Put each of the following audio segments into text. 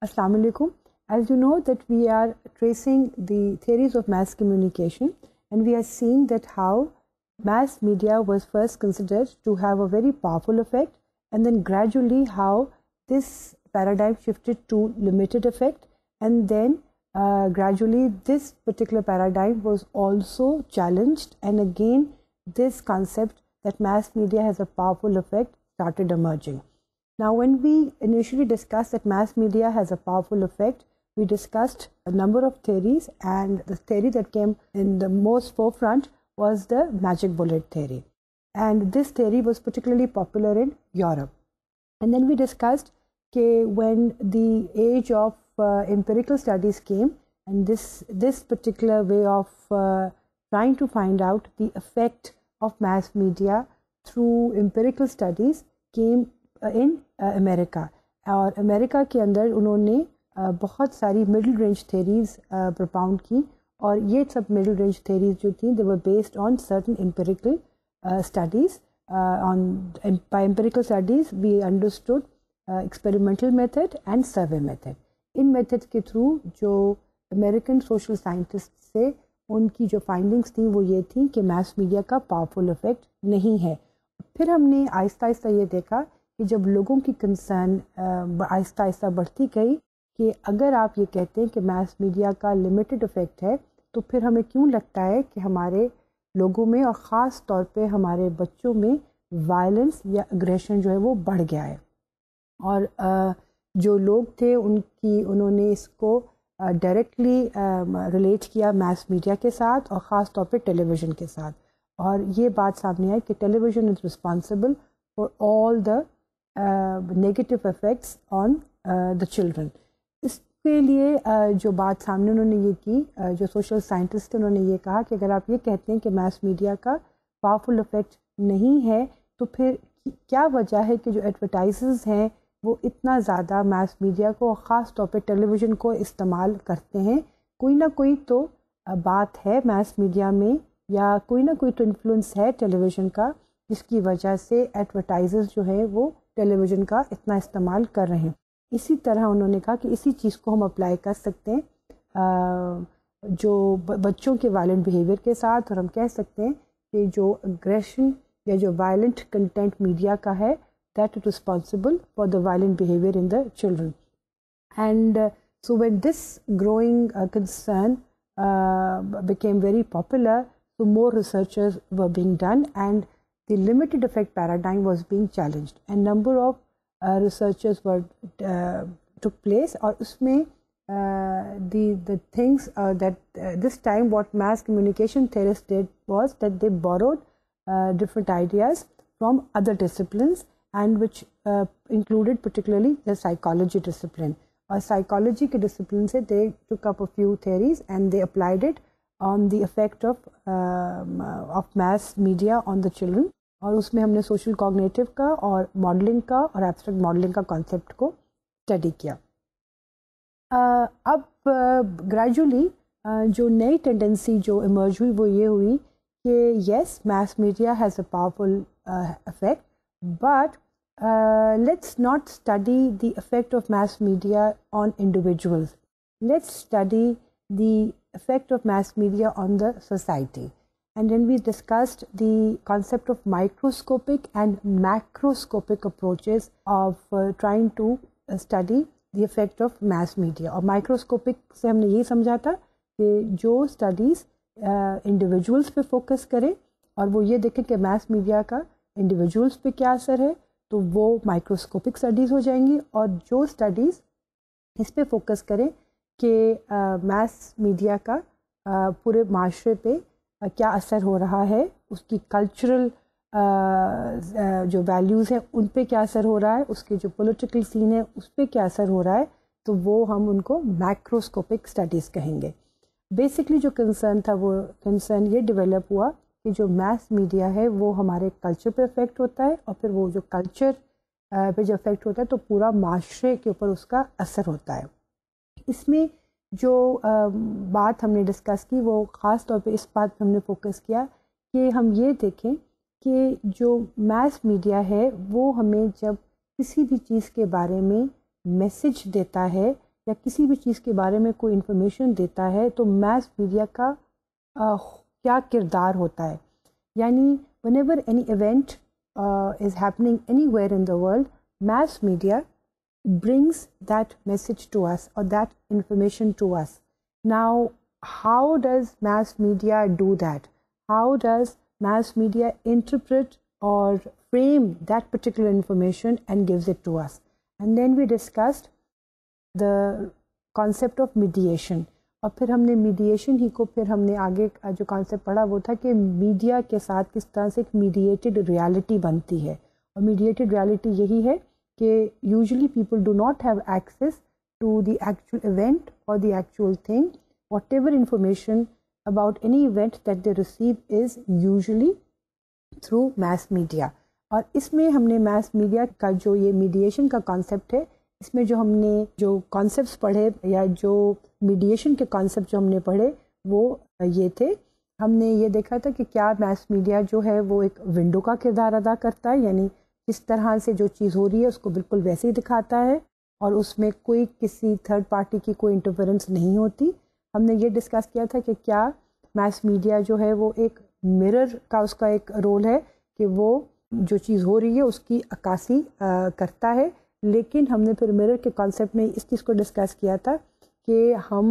Assalamu alaikum. As you know that we are tracing the theories of mass communication, and we are seeing that how mass media was first considered to have a very powerful effect, and then gradually how this paradigm shifted to limited effect, and then gradually this particular paradigm was also challenged, and again this concept that mass media has a powerful effect started emerging. Now, when we initially discussed that mass media has a powerful effect, we discussed a number of theories, and the theory that came in the most forefront was the magic bullet theory. And this theory was particularly popular in Europe. And then we discussed when the age of empirical studies came, and this particular way of trying to find out the effect of mass media through empirical studies came in America. اور امریکہ کے اندر انہوں نے بہت ساری middle range theories پروپاؤنڈ کی، اور یہ سب middle range theories جو تھیں they were based on certain empirical studies. By empirical studies we understood experimental method and survey method. ان میتھڈ کے تھرو جو امریکن سوشل سائنٹسٹ سے ان کی جو فائنڈنگس تھیں وہ یہ تھیں کہ میس میڈیا کا پاورفل افیکٹ نہیں ہے. پھر ہم نے آہستہ آہستہ یہ دیکھا کہ جب لوگوں کی کنسرن آہستہ آہستہ بڑھتی گئی کہ اگر آپ یہ کہتے ہیں کہ میس میڈیا کا لمیٹڈ افیکٹ ہے تو پھر ہمیں کیوں لگتا ہے کہ ہمارے لوگوں میں اور خاص طور پہ ہمارے بچوں میں وائلنس یا اگریشن جو ہے وہ بڑھ گیا ہے. اور جو لوگ تھے انہوں نے اس کو ڈائریکٹلی ریلیٹ کیا میس میڈیا کے ساتھ اور خاص طور پہ ٹیلی ویژن کے ساتھ، اور یہ بات سامنے آئی کہ television is responsible for all the negative effects on the children. اس کے لیے جو بات سامنے انہوں نے یہ کی، جو سوشل سائنٹسٹ انہوں نے یہ کہا کہ اگر آپ یہ کہتے ہیں کہ میس میڈیا کا پاورفل افیکٹ نہیں ہے تو پھر کیا وجہ ہے کہ جو ایڈورٹائزرز ہیں وہ اتنا زیادہ میس میڈیا کو اور خاص طور پہ ٹیلی ویژن کو استعمال کرتے ہیں. کوئی نہ کوئی تو بات ہے میس میڈیا میں، یا کوئی نہ کوئی تو انفلوئنس ہے ٹیلی ویژن کا جس کی وجہ سے ایڈورٹائزرز جو ہیں وہ ٹیلی ویژن کا اتنا استعمال کر رہے ہیں. اسی طرح انہوں نے کہا کہ اسی چیز کو ہم اپلائی کر سکتے ہیں جو بچوں کے وائلنٹ بیہیویئر کے ساتھ، اور ہم کہہ سکتے ہیں کہ جو اگریشن یا جو وائلنٹ کنٹینٹ میڈیا کا ہے that is responsible for the violent behavior in the children. And so when this growing concern became very popular, so more researchers were being done and the limited effect paradigm was being challenged, and number of researchers were took place. Or usme the things that this time what mass communication theorists did was that they borrowed different ideas from other disciplines, and which included particularly the psychology discipline. Or psychology ke discipline se they took up a few theories and they applied it on the effect of mass media on the children. اور اس میں ہم نے social cognitive کا اور modelling کا اور abstract modelling کا کانسیپٹ کو اسٹڈی کیا. اب گریجولی جو نئی ٹینڈنسی جو ایمرج ہوئی وہ یہ ہوئی کہ yes mass media has a powerful effect, but let's not study the effect of mass media on individuals. Let's study the effect of mass media on the society. And then we discussed the concept of microscopic and macroscopic approaches of trying to study the effect of mass media. اور microscopic سے ہم نے یہ سمجھا تھا کہ جو studies individuals پہ فوکس کرے اور وہ یہ دیکھیں کہ میس میڈیا کا انڈیویجولس پہ کیا اثر ہے تو وہ مائکروسکوپک اسٹڈیز ہو جائیں گی، اور جو اسٹڈیز اس پہ فوکس کریں کہ میس میڈیا کا پورے معاشرے پہ کیا اثر ہو رہا ہے، اس کی کلچرل جو ویلیوز ہیں ان پہ کیا اثر ہو رہا ہے، اس کے جو پولیٹیکل سین ہے اس پہ کیا اثر ہو رہا ہے، تو وہ ہم ان کو مائکروسکوپک اسٹڈیز کہیں گے. بیسکلی جو کنسرن تھا وہ کنسرن یہ ڈیولپ ہوا کہ جو میس میڈیا ہے وہ ہمارے کلچر پہ افیکٹ ہوتا ہے، اور پھر وہ جو کلچر پہ جو افیکٹ ہوتا ہے تو پورا معاشرے کے اوپر اس کا اثر ہوتا ہے. اس میں جو بات ہم نے ڈسکس کی وہ خاص طور پہ اس بات پہ ہم نے فوکس کیا کہ ہم یہ دیکھیں کہ جو میس میڈیا ہے وہ ہمیں جب کسی بھی چیز کے بارے میں میسج دیتا ہے یا کسی بھی چیز کے بارے میں کوئی انفارمیشن دیتا ہے تو میس میڈیا کا کیا کردار ہوتا ہے. یعنی whenever any event is happening anywhere in the world, mass media brings that message to us or that information to us. Now, how does mass media do that? How does mass media interpret or frame that particular information and gives it to us? And then we discussed the concept of mediation. اور پھر ہم نے meditation ہی کو پھر ہم نے آگے جو کانسیپٹ پڑھا وہ تھا کہ میڈیا کے ساتھ کس طرح سے ایک میڈیٹڈ ریالٹی بنتی ہے. اور میڈیٹڈ ریالٹی یہی ہے کہ usually people do not have access to the actual event اور the actual thing. Whatever information about any event that they receive is usually through mass media. اور اس میں ہم نے میس میڈیا کا جو یہ میڈیشن کا کانسیپٹ ہے اس میں جو ہم نے جو کانسیپٹس پڑھے یا جو میڈیشن کے کانسیپٹ جو ہم نے پڑھے وہ یہ تھے. ہم نے یہ دیکھا تھا کہ کیا میس میڈیا جو ہے وہ ایک ونڈو کا کردار ادا کرتا ہے, یعنی جس طرح سے جو چیز ہو رہی ہے اس کو بالکل ویسے ہی دکھاتا ہے اور اس میں کوئی کسی تھرڈ پارٹی کی کوئی انٹرفیرنس نہیں ہوتی. ہم نے یہ ڈسکس کیا تھا کہ کیا میس میڈیا جو ہے وہ ایک مرر کا اس کا ایک رول ہے کہ وہ جو چیز ہو رہی ہے اس کی عکاسی کرتا ہے. لیکن ہم نے پھر مرر کے کانسیپٹ میں اس چیز کو ڈسکس کیا تھا کہ ہم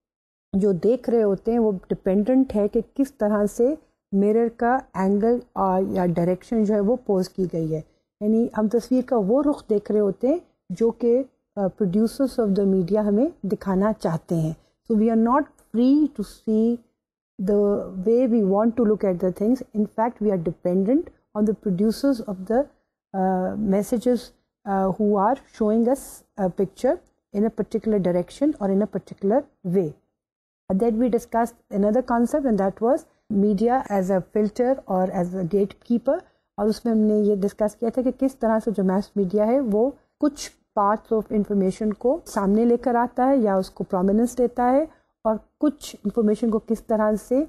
جو دیکھ رہے ہوتے ہیں وہ ڈپینڈنٹ ہے کہ کس طرح سے مرر کا اینگل یا ڈائریکشن جو ہے وہ پوز کی گئی ہے. یعنی ہم تصویر کا وہ رخ دیکھ رہے ہوتے ہیں جو کہ پروڈیوسرس آف دا میڈیا ہمیں دکھانا چاہتے ہیں. So we are not free to see the way we want to look at the things. In fact, we are dependent on the producers of the messages who are showing us a picture in a particular direction or in a particular way. And then we discussed another concept, and that was media as a filter or as a gatekeeper. اور اس میں ہم نے یہ discuss کیا تھا کہ کس طرح سے جو میس میڈیا ہے وہ کچھ پارٹس آف انفارمیشن کو سامنے لے کر آتا ہے یا اس کو پرومیننس دیتا ہے, اور کچھ انفارمیشن کو کس طرح سے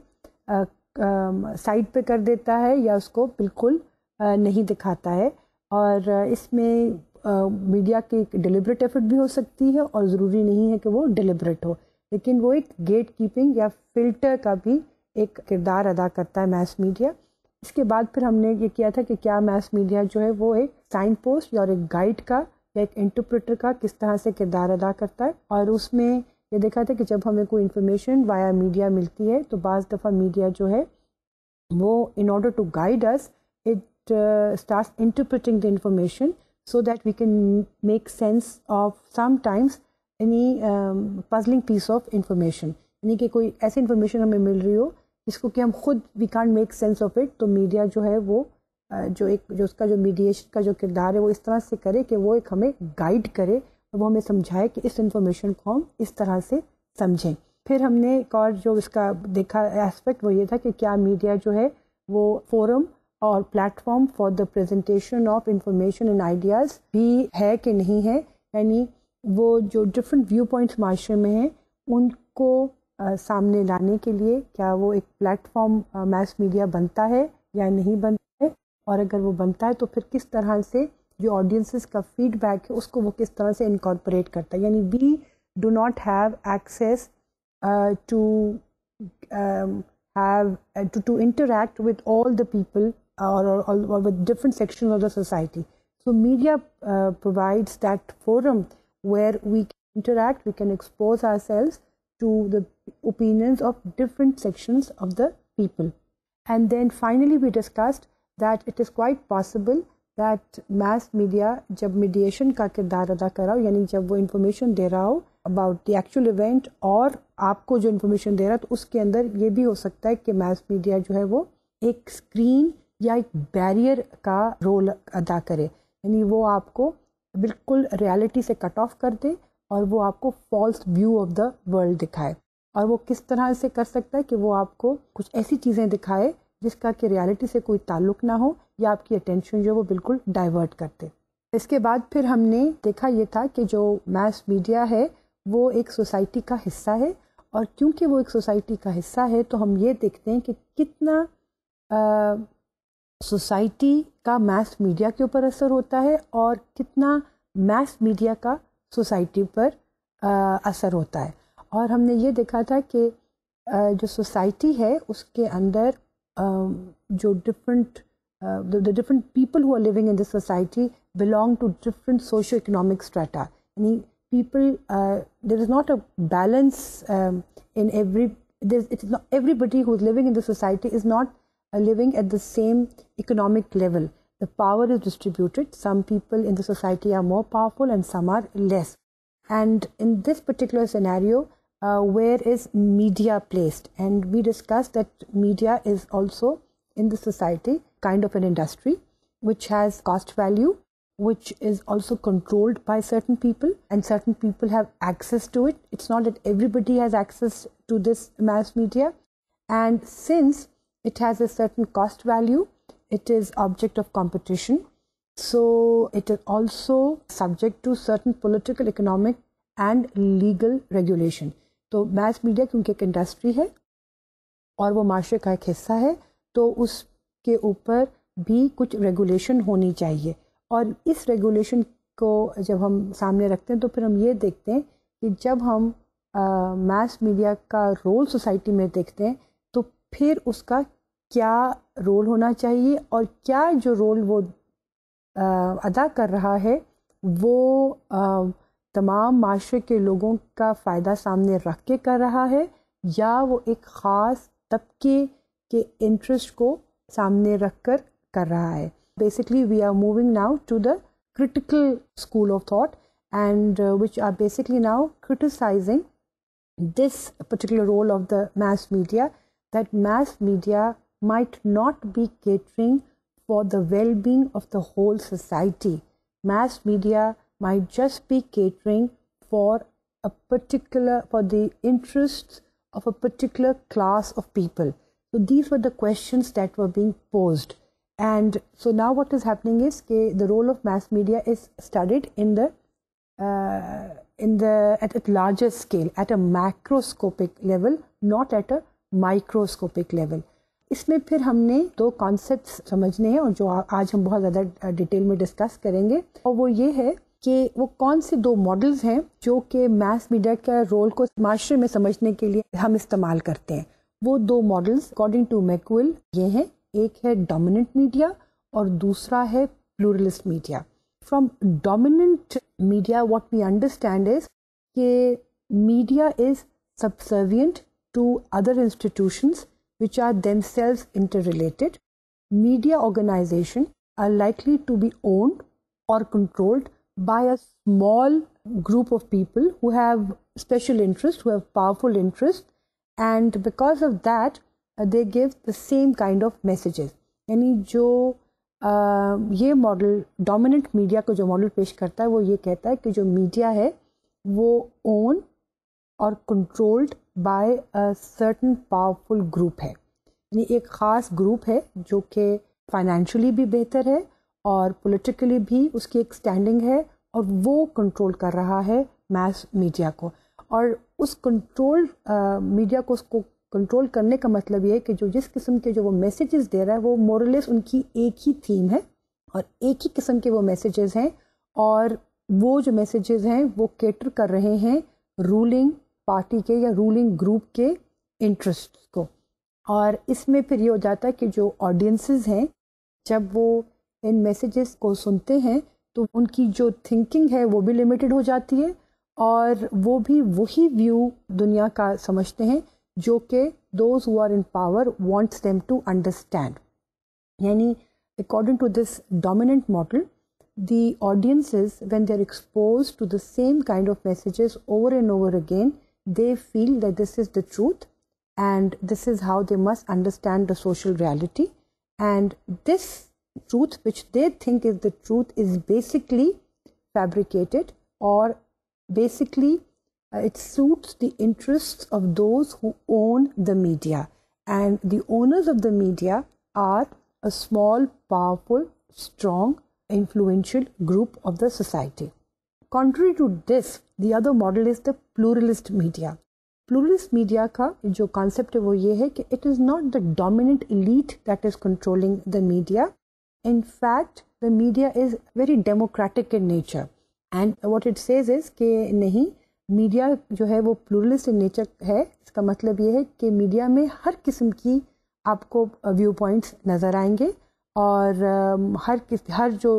سائڈ پہ کر دیتا ہے یا اس کو بالکل نہیں دکھاتا ہے. اور اس میں میڈیا کی ایک ڈیلیبریٹ ایفرٹ بھی ہو سکتی ہے اور ضروری نہیں ہے کہ وہ ڈیلیبریٹ ہو, لیکن وہ ایک گیٹ کیپنگ یا فلٹر کا بھی ایک کردار ادا کرتا ہے میس میڈیا. اس کے بعد پھر ہم نے یہ کیا تھا کہ کیا میس میڈیا جو ہے وہ ایک سائن پوسٹ یا ایک گائیڈ کا یا ایک انٹرپریٹر کا کس طرح سے کردار ادا کرتا ہے. اور اس میں یہ دیکھا تھا کہ جب ہمیں کوئی انفارمیشن وایا میڈیا ملتی ہے تو بعض دفعہ میڈیا جو ہے وہ in order to guide us it starts interpreting the information so that we can make sense of sometimes any puzzling piece of information. یعنی کہ کوئی ایسی انفارمیشن ہمیں مل رہی ہو جس کو کہ ہم خود we can't make sense of it, تو میڈیا جو ہے وہ جو اس کا جو میڈیشن کا جو کردار ہے وہ اس طرح سے کرے کہ وہ ایک ہمیں گائیڈ کرے اور وہ ہمیں سمجھائے کہ اس انفارمیشن کو ہم اس طرح سے سمجھیں. پھر ہم نے ایک اور جو اس کا دیکھا ایسپیکٹ وہ یہ تھا کہ کیا میڈیا جو ہے وہ فورم اور platform for the presentation of information and ideas بھی ہے کہ نہیں ہے. یعنی وہ جو ڈفرینٹ ویو پوائنٹس معاشرے میں ہیں ان کو سامنے لانے کے لیے کیا وہ ایک پلیٹ فارم میس میڈیا بنتا ہے یا نہیں بنتا ہے, اور اگر وہ بنتا ہے تو پھر کس طرح سے جو آڈینسز کا فیڈ بیک ہے اس کو وہ کس طرح سے انکارپوریٹ کرتا ہے. یعنی we do not have access to interact with all the people or with different sections of the society. So media provides that forum where we can interact, we can expose ourselves to the opinions of different sections of the people. And then finally we discussed that it is quite possible that mass media جب mediation کا کردار ادا کر رہا ہو, یعنی جب وہ information دے رہا ہو اباؤٹ دی ایکچوئل ایونٹ اور آپ کو جو انفارمیشن دے رہا ہے تو اس کے اندر یہ بھی ہو سکتا ہے کہ میس میڈیا جو ہے وہ ایک اسکرین یا ایک بیریئر کا رول ادا کرے. یعنی وہ آپ کو بالکل ریالٹی سے کٹ آف کر دے اور وہ آپ کو false view of the world دکھائے. اور وہ کس طرح سے کر سکتا ہے کہ وہ آپ کو کچھ ایسی چیزیں دکھائے جس کا کہ ریالٹی سے کوئی تعلق نہ ہو یا آپ کی اٹینشن جو وہ بالکل ڈائیورٹ کرتے. اس کے بعد پھر ہم نے دیکھا یہ تھا کہ جو میس میڈیا ہے وہ ایک سوسائٹی کا حصہ ہے, اور کیونکہ وہ ایک سوسائٹی کا حصہ ہے تو ہم یہ دیکھتے ہیں کہ کتنا سوسائٹی کا میس میڈیا کے اوپر اثر ہوتا ہے اور کتنا میس میڈیا کا سوسائٹی پر اثر ہوتا ہے. اور ہم نے یہ دیکھا تھا کہ جو سوسائٹی ہے اس کے اندر جو different people who are living in this society belong to different socio-economic strata. یعنی people, there is not a balance in everybody who is living in the society is not living at the same economic level. The power is distributed. Some people in the society are more powerful and some are less. And in this particular scenario, where is media placed? And we discussed that media is also in the society kind of an industry which has cost value, which is also controlled by certain people, and certain people have access to it. It's not that everybody has access to this mass media. And since it has a certain cost value, it is object of competition. So it is also subject to certain political, economic and legal regulation. تو mass media کیونکہ ایک industry ہے اور وہ معاشرے کا ایک حصہ ہے، تو اس کے اوپر بھی کچھ ریگولیشن ہونی چاہیے. اور اس ریگولیشن کو جب ہم سامنے رکھتے ہیں تو پھر ہم یہ دیکھتے ہیں کہ جب ہم میس میڈیا کا رول سوسائٹی میں دیکھتے ہیں تو پھر اس کا کیا رول ہونا چاہیے اور کیا جو رول وہ ادا کر رہا ہے وہ تمام معاشرے کے لوگوں کا فائدہ سامنے رکھ کے کر رہا ہے یا وہ ایک خاص طبقے کے انٹرسٹ کو سامنے رکھ کر رہا ہے. Basically we are moving now to the critical school of thought and which are basically now criticising this particular role of the mass media, that mass media might not be catering for the well-being of the whole society. Mass media might just be catering for the interests of a particular class of people. So these were the questions that were being posed. And so now what is happening is the role of mass media is studied at a larger scale, at a macroscopic level, not at a microscopic level. اس میں پھر ہم نے دو concepts سمجھنے ہیں اور جو آج ہم بہت زیادہ ڈیٹیل میں ڈسکس کریں گے، اور وہ یہ ہے کہ وہ کون سے دو ماڈلز ہیں جو کہ میس میڈیا کا رول کو معاشرے میں سمجھنے کے لیے ہم استعمال کرتے ہیں. وہ دو ماڈلز اکارڈنگ ٹو میکویل یہ ہیں، ایک ہے ڈومیننٹ میڈیا اور دوسرا ہے pluralist media. From dominant media, what we understand is that media is subservient to other institutions which are themselves interrelated. Media organizations are likely to be owned or controlled by a small group of people who have special interest, who have powerful interest, and because of that, they give the same kind of messages. یعنی جو یہ model dominant media کو جو model پیش کرتا ہے وہ یہ کہتا ہے کہ جو میڈیا ہے وہ اون اور controlled by a certain powerful group ہے. یعنی ایک خاص گروپ ہے جو کہ فائنینشلی بھی بہتر ہے اور پولیٹیکلی بھی اس کی ایک اسٹینڈنگ ہے، اور وہ کنٹرول کر رہا ہے میس میڈیا کو. اور اس کنٹرول میڈیا کو اس کو کنٹرول کرنے کا مطلب یہ ہے کہ جو جس قسم کے جو وہ میسیجز دے رہا ہے وہ مورلیس ان کی ایک ہی تھیم ہے اور ایک ہی قسم کے وہ میسیجز ہیں، اور وہ جو میسیجز ہیں وہ کیٹر کر رہے ہیں رولنگ پارٹی کے یا رولنگ گروپ کے انٹرسٹ کو. اور اس میں پھر یہ ہو جاتا ہے کہ جو آڈینسز ہیں جب وہ ان میسیجز کو سنتے ہیں تو ان کی جو تھنکنگ ہے وہ بھی لمیٹڈ ہو جاتی ہے، اور وہ بھی وہی ویو دنیا کا سمجھتے ہیں جو کہ those who are in power wants them to understand. یعنی according to this dominant model, the audiences, when they are exposed to the same kind of messages over and over again, they feel that this is the truth and this is how they must understand the social reality. And this truth, which they think is the truth, is basically fabricated, or basically it suits the interests of those who own the media. And the owners of the media are a small, powerful, strong, influential group of the society. Contrary to this, the other model is the pluralist media. Pluralist media کا جو concept ہے وہ یہ ہے کہ it is not the dominant elite that is controlling the media. In fact, the media is very democratic in nature. And what it says is کہ نہیں, media جو ہے وہ پلورلسٹ ان نیچر ہے. اس کا مطلب یہ ہے کہ میڈیا میں ہر قسم کی آپ کو ویو پوائنٹس نظر آئیں گے, اور ہر جو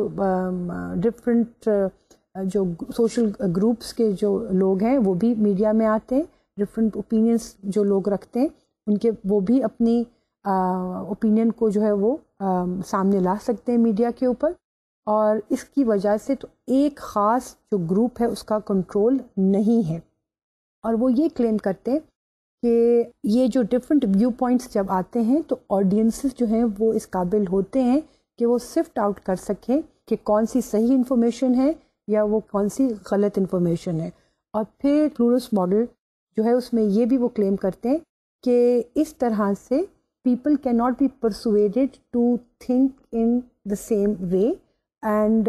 ڈفرینٹ جو سوشل گروپس کے جو لوگ ہیں وہ بھی میڈیا میں آتے ہیں. ڈفرینٹ اوپینینس جو لوگ رکھتے ہیں ان کے وہ بھی اپنی اوپینین کو جو ہے وہ سامنے لا سکتے ہیں میڈیا کے اوپر. اور اس کی وجہ سے تو ایک خاص جو گروپ ہے اس کا کنٹرول نہیں ہے, اور وہ یہ کلیم کرتے ہیں کہ یہ جو ڈفرینٹ ویو پوائنٹس جب آتے ہیں تو آڈینسز جو ہیں وہ اس قابل ہوتے ہیں کہ وہ سفٹ آؤٹ کر سکیں کہ کون سی صحیح انفارمیشن ہے یا وہ کون سی غلط انفارمیشن ہے. اور پھر پلورلسٹ ماڈل جو ہے اس میں یہ بھی وہ کلیم کرتے ہیں کہ اس طرح سے people can not be persuaded to think in the same way, and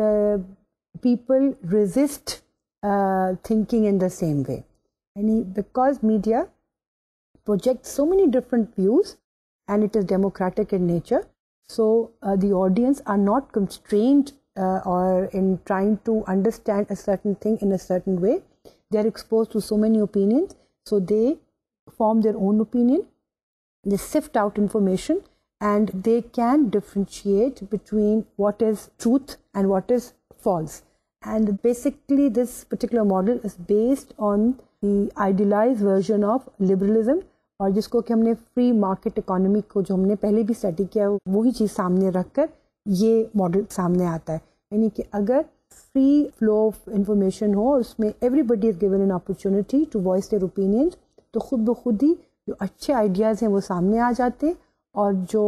people resist thinking in the same way. Because media projects so many different views and it is democratic in nature, so the audience are not constrained or in trying to understand a certain thing in a certain way. They are exposed to so many opinions, so they form their own opinion, they sift out information, and they can differentiate between what is truth and what is false. And basically this particular model is based on the idealized version of liberalism, اور جس کو کہ ہم نے free market economy کو جو ہم نے پہلے بھی اسٹڈی کیا وہی چیز سامنے رکھ کر یہ ماڈل سامنے آتا ہے. یعنی کہ اگر فری فلو آف انفارمیشن ہو, اس میں everybody is given an opportunity to voice their opinions, تو خود بخود ہی جو اچھے آئیڈیاز ہیں وہ سامنے آ جاتے ہیں, اور جو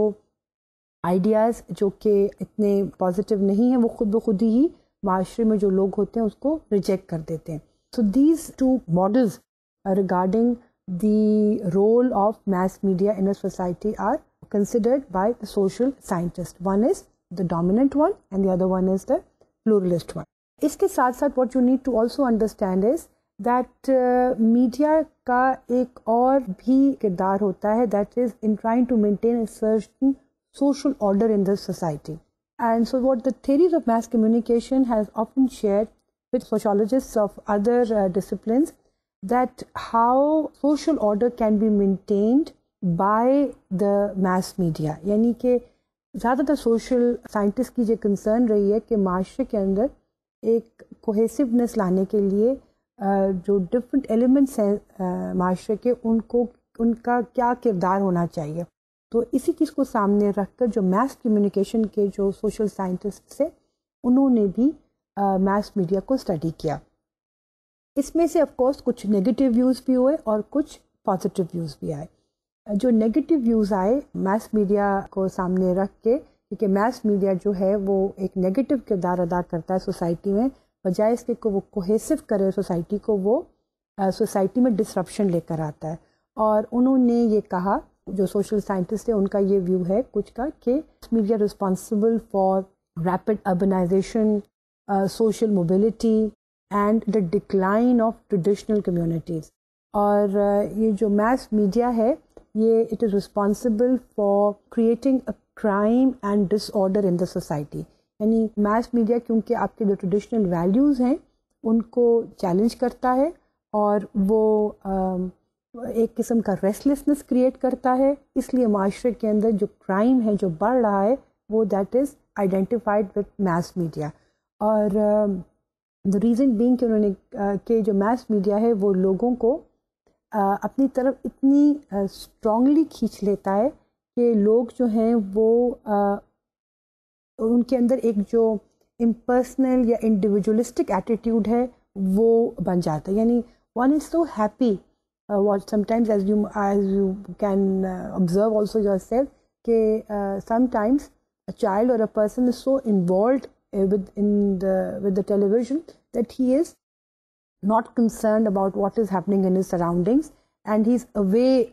آئیڈیاز جو کہ اتنے پازیٹیو نہیں ہیں وہ خود بخود ہی معاشرے میں جو لوگ ہوتے ہیں اس کو ریجیکٹ کر دیتے ہیں. So these two models regarding the role of mass media in a society are considered by the social scientist. One is the dominant one and the other one is the pluralist one. اس کے ساتھ ساتھ what you need to also understand is that media کا ایک اور بھی کردار ہوتا ہے, that is in trying to maintain a certain social order in the society. And so what the theories of mass communication has often shared with sociologists of other disciplines, that how social order can be maintained by the mass media. یعنی کہ زیادہ تر social scientist کی جو concern رہی ہے کہ معاشرے کے اندر ایک کوہیسونیس لانے کے لیے جو ڈفرینٹ ایلیمنٹس ہیں معاشرے کے ان کا کیا کردار ہونا چاہیے. تو اسی چیز کو سامنے رکھ کر جو میس کمیونیکیشن کے جو سوشل سائنٹسٹ تھے انہوں نے بھی میس میڈیا کو اسٹڈی کیا. اس میں سے آف کورس کچھ نگیٹیو ویوز بھی ہوئے اور کچھ پازیٹیو ویوز بھی آئے. جو نگیٹیو ویوز آئے میس میڈیا کو سامنے رکھ کے, کیونکہ میس میڈیا جو ہے وہ ایک نگیٹیو کردار ادا کرتا ہے سوسائٹی میں, بجائے اس کے وہ کوہیسو کرے سوسائٹی کو, وہ سوسائٹی میں ڈسرپشن لے کر آتا ہے. اور انہوں نے یہ کہا, جو سوشل سائنٹسٹ ہیں ان کا یہ ویو ہے کچھ کا, کہ media responsible for rapid urbanisation, social mobility and the decline of traditional communities. اور یہ جو میس میڈیا ہے یہ it is responsible for creating a crime and disorder in the society. یعنی میس میڈیا کیونکہ آپ کے جو ٹریڈیشنل ویلیوز ہیں ان کو چیلنج کرتا ہے, اور وہ ایک قسم کا ریسٹلیسنس کریٹ کرتا ہے, اس لیے معاشرے کے اندر جو کرائم ہے جو بڑھ رہا ہے وہ that is identified with mass media. اور دا ریزن بینگ کہ انہوں نے کہ جو میس میڈیا ہے وہ لوگوں کو اپنی طرف اتنی اسٹرانگلی کھینچ لیتا ہے کہ لوگ جو ہیں وہ ان کے اندر ایک جو امپرسنل یا انڈیویجولسٹک ایٹیٹیوڈ ہے وہ بن جاتا ہے. یعنی one is so happy what sometimes as you can observe also yourself کہ sometimes a child or a person is so involved with the television that he is not concerned about what is happening in his surroundings, and he's away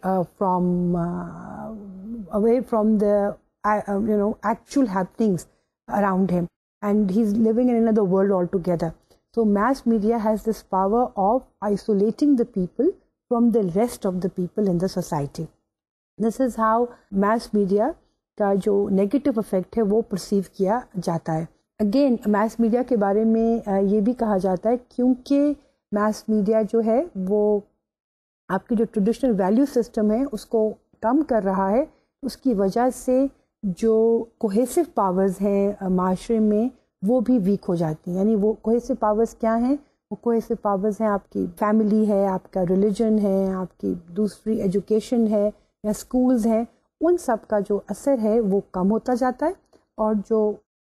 from the actual happenings around him, and he's living in another world altogether. So mass media has this power of isolating the people from the rest of the people in the society. This is how mass media کا جو negative effect ہے وہ perceive کیا جاتا ہے. Again mass media کے بارے میں یہ بھی کہا جاتا ہے کیونکہ mass media جو ہے وہ آپ کی جو ٹریڈیشنل ویلیو سسٹم ہے اس کو کم کر رہا ہے. اس کی وجہ سے جو کوہیسو پاورز ہیں معاشرے میں وہ بھی ویک ہو جاتی ہیں. یعنی وہ کوہیسو پاورز کیا ہیں؟ وہ کوہیسو پاورز ہیں آپ کی فیملی ہے, آپ کا ریلیجن ہے, آپ کی دوسری ایجوکیشن ہے یا اسکولز ہیں, ان سب کا جو اثر ہے وہ کم ہوتا جاتا ہے, اور جو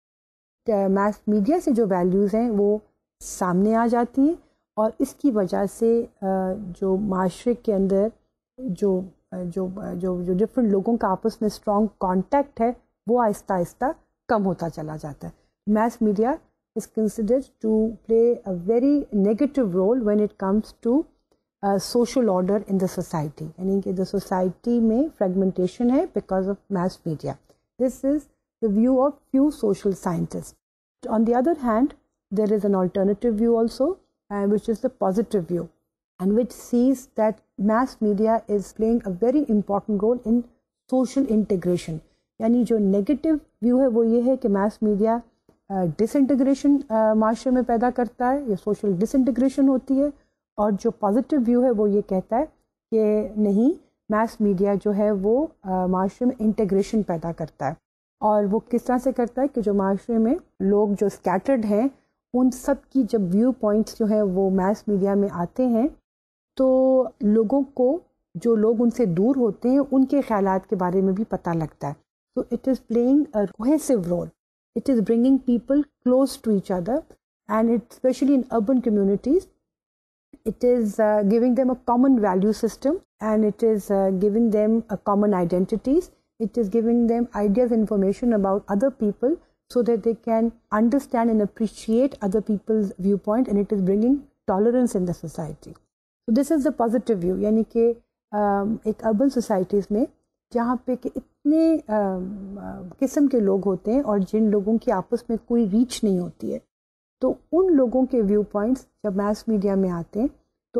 میس میڈیا سے جو ویلیوز ہیں وہ سامنے آ جاتی ہیں, اور اس کی وجہ سے جو معاشرے کے اندر جو جو جو جو ڈفرینٹ لوگوں کا آپس میں اسٹرانگ کانٹیکٹ ہے وہ آہستہ آہستہ کم ہوتا چلا جاتا ہے. Mass media is considered to play a very negative role when it comes to social order in the society. یعنی کہ دا سوسائٹی میں فریگمنٹیشن ہے because of mass media. This is the view of few social scientists. On the other hand, there is an alternative view also, which is the positive view, and which sees that mass media is playing a very important role in social integration. یعنی جو negative view ہے وہ یہ ہے کہ mass media ڈس integration معاشرے میں پیدا کرتا ہے, یا سوشل ڈس انٹیگریشن ہوتی ہے, اور جو پازیٹیو ویو ہے وہ یہ کہتا ہے کہ نہیں, میس میڈیا جو ہے وہ معاشرے میں انٹیگریشن پیدا کرتا ہے. اور وہ کس طرح سے کرتا ہے کہ جو معاشرے میں لوگ جو اسکیٹرڈ ہیں ان سب کی جب ویو پوائنٹس جو ہیں وہ میس میڈیا میں آتے ہیں تو لوگوں کو, جو لوگ ان سے دور ہوتے ہیں, ان کے خیالات کے بارے میں بھی پتہ لگتا ہے. So it is playing a cohesive role. It is bringing people close to each other, and it, especially in urban communities, it is giving them a common value system, and it is giving them a common identities. It is giving them ideas, information about other people so that they can understand and appreciate other people's viewpoint, and it is bringing tolerance in the society. So this is the positive view. یعنی کہ ایک urban societies میں جہاں پہ کہ اتنے قسم کے لوگ ہوتے ہیں اور جن لوگوں کی آپس میں کوئی ریچ نہیں ہوتی ہے, تو ان لوگوں کے ویو پوائنٹس جب میس میڈیا میں آتے ہیں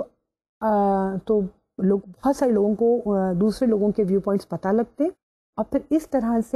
تو لوگ, بہت سارے لوگوں کو دوسرے لوگوں کے ویو پوائنٹس پتہ لگتے ہیں, اور پھر اس طرح سے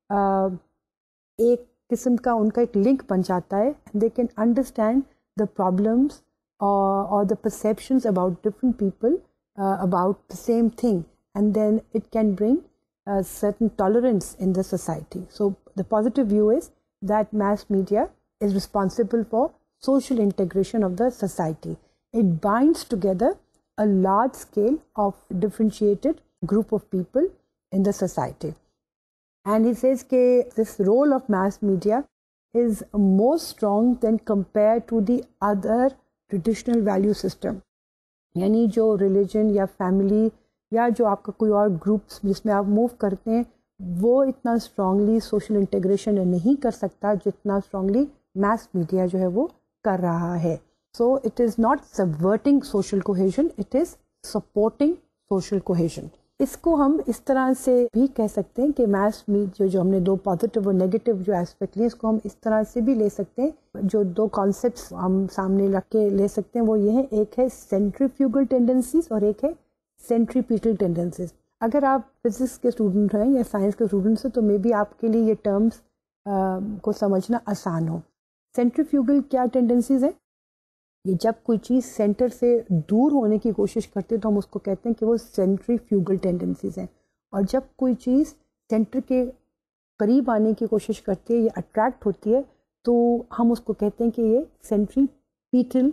ایک قسم کا ان کا ایک لنک بن جاتا ہے. They can understand the problems اور the perceptions about different people about the same thing, and then it can bring certain tolerance in the society. So the positive view is that mass media is responsible for social integration of the society. It binds together a large scale of differentiated group of people in the society. And he says that this role of mass media is more strong than compared to the other traditional value system. یعنی جو religion یا family یا جو آپ کا کوئی اور groups جس میں آپ موو کرتے ہیں وہ اتنا اسٹرانگلی سوشل انٹیگریشن نہیں کر سکتا جتنا اسٹرانگلی میس میڈیا جو ہے وہ کر رہا ہے. So it is not supporting social cohesion, it is supporting social cohesion. اس کو ہم اس طرح سے بھی کہہ سکتے ہیں کہ میس میڈیا جو ہم نے دو پازیٹیو اور نیگیٹو جو ایسپیکٹ لیے, اس کو ہم اس طرح سے بھی لے سکتے ہیں. جو دو کانسیپٹس ہم سامنے رکھ کے لے سکتے ہیں وہ یہ ہے, ایک ہے سینٹریفیوگل ٹینڈنسیز اور ایک ہے سینٹریپیٹل ٹینڈنسیز. اگر آپ فزکس کے اسٹوڈنٹ ہیں یا سائنس کے اسٹوڈنٹس ہیں تو مے بی آپ کے لیے یہ ٹرمز کو سمجھنا آسان ہو. سینٹریفیوگل کیا ٹینڈنسیز ہیں؟ یہ جب کوئی چیز سینٹر سے دور ہونے کی کوشش کرتے ہیں تو ہم اس کو کہتے ہیں کہ وہ سینٹریفیوگل ٹینڈنسیز ہیں, اور جب کوئی چیز سینٹر کے قریب آنے کی کوشش کرتی ہے یا اٹریکٹ ہوتی ہے تو ہم اس کو کہتے ہیں کہ یہ سینٹریپیٹل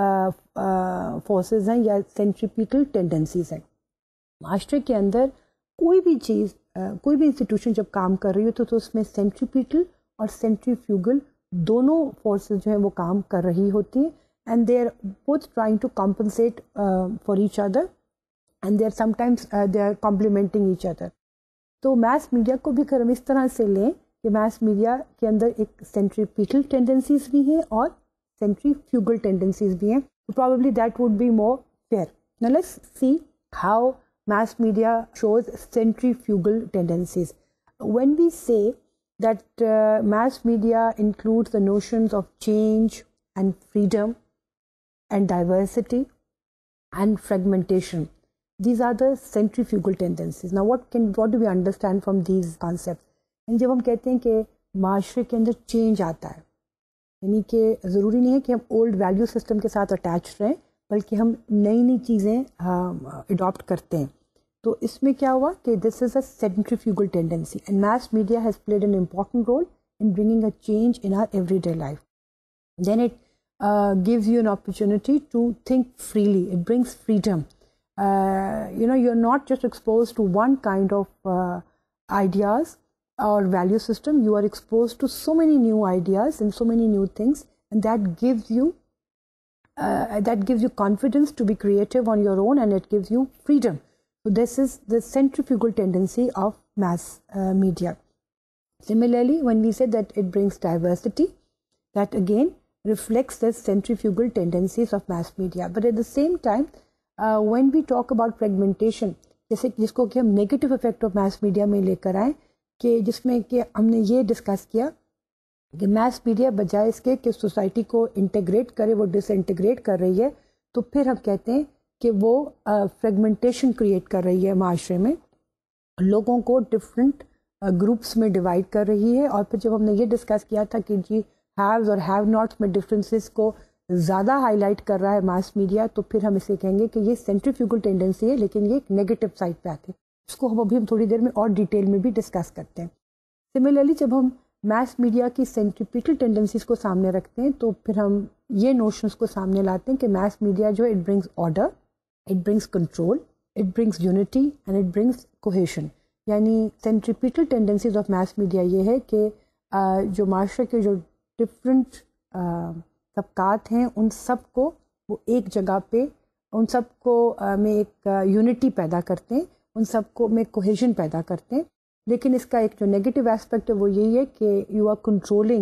فورسز ہیں یا سینٹریپیٹل ٹینڈنسیز ہیں. معاشرے کے اندر کوئی بھی چیز, کوئی بھی انسٹیٹیوشن جب کام کر رہی ہو تو اس میں سینٹریپیٹل اور سینٹریفیوگل دونوں فورسز جو ہیں وہ کام کر رہی ہوتی ہیں, and they are both trying to compensate for each other, and they are sometimes they are complementing each other. تو میس میڈیا کو بھی اگر ہم اس طرح سے لیں کہ میس میڈیا کے اندر ایک سینٹریپیٹل ٹینڈنسیز بھی ہیں اور سینٹریفیوگل ٹینڈنسیز بھی ہیں, so probably that would be more fair. Now let's see how mass media shows centrifugal tendencies. When we say that mass media includes the notions of change and freedom and diversity and fragmentation, these are the centrifugal tendencies. Now what do we understand from these concepts? And جب ہم کہتے ہیں کہ معاشرے کے اندر change آتا ہے, یعنی کہ ضروری نہیں ہے کہ ہم اولڈ ویلیو سسٹم کے ساتھ اٹیچ رہیں, بلکہ ہم نئی نئی چیزیں اڈاپٹ کرتے ہیں. تو اس میں کیا ہوا کہ this is a centrifugal tendency and mass media has played an important role in bringing a change in our everyday life. Then it gives you an opportunity to think freely. It brings freedom. You're not just exposed to one kind of ideas or value system. You are exposed to so many new ideas and so many new things, and that gives you confidence to be creative on your own, and it gives you freedom. So this is the centrifugal tendency of mass media. Similarly, when we say that it brings diversity, that again reflects the centrifugal tendencies of mass media. But at the same time, when we talk about fragmentation, جیسے جس کو کہ ہم negative effect of mass media میں لے کر آئیں کہ جس میں کہ ہم نے یہ ڈسکس کیا کہ میس میڈیا بجائے اس کے کہ سوسائٹی کو انٹیگریٹ کرے وہ ڈس انٹیگریٹ کر رہی ہے، تو پھر ہم کہتے ہیں کہ وہ فریگمنٹیشن کریٹ کر رہی ہے معاشرے میں، لوگوں کو ڈفرینٹ گروپس میں ڈیوائڈ کر رہی ہے. اور پھر جب ہم نے یہ ڈسکس کیا تھا کہ جی ہیوز اور ہیو ناٹس میں ڈفرینسز کو زیادہ ہائی لائٹ کر رہا ہے ماس میڈیا، تو پھر ہم اسے کہیں گے کہ یہ سینٹریفیوگل ٹینڈنسی ہے، لیکن یہ ایک نیگیٹو سائڈ پہ آتے ہیں. اس کو ہم تھوڑی دیر میں اور ڈیٹیل میں بھی ڈسکس کرتے ہیں. سملرلی جب ہم میس میڈیا کی سینٹریپیٹل ٹینڈنسیز کو سامنے رکھتے ہیں تو پھر ہم یہ نوشنس کو سامنے لاتے ہیں کہ میس میڈیا جو ہے it brings order, it brings control, it brings unity and it brings cohesion. یعنی centripetal tendencies of mass media یہ ہے کہ جو معاشرے کے جو ڈفرینٹ طبقات ہیں ان سب کو وہ ایک جگہ پہ، ان سب کو میں ایک یونٹی پیدا کرتے ہیں، ان سب کو میں کوہیژن پیدا کرتے ہیں. لیکن اس کا ایک جو نیگیٹو ایسپیکٹ ہے وہ یہی ہے کہ you are controlling